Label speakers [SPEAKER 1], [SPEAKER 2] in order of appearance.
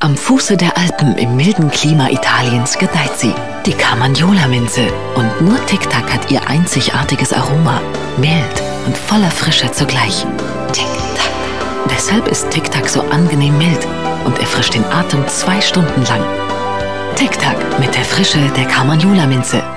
[SPEAKER 1] Am Fuße der Alpen im milden Klima Italiens gedeiht sie, die Carmagnola-Minze. Und nur Tic-Tac hat ihr einzigartiges Aroma, mild und voller Frische zugleich. Tic-Tac. Deshalb ist Tic-Tac so angenehm mild und erfrischt den Atem 2 Stunden lang. Tic-Tac mit der Frische der Carmagnola-Minze.